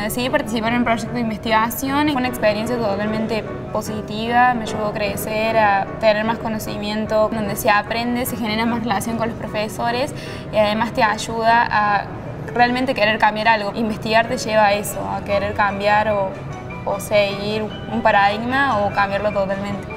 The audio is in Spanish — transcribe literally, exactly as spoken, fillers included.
Decidí participar en un proyecto de investigación. Fue una experiencia totalmente positiva, me ayudó a crecer, a tener más conocimiento, donde se aprende, se genera más relación con los profesores y además te ayuda a realmente querer cambiar algo. Investigar te lleva a eso, a querer cambiar o, o seguir un paradigma o cambiarlo totalmente.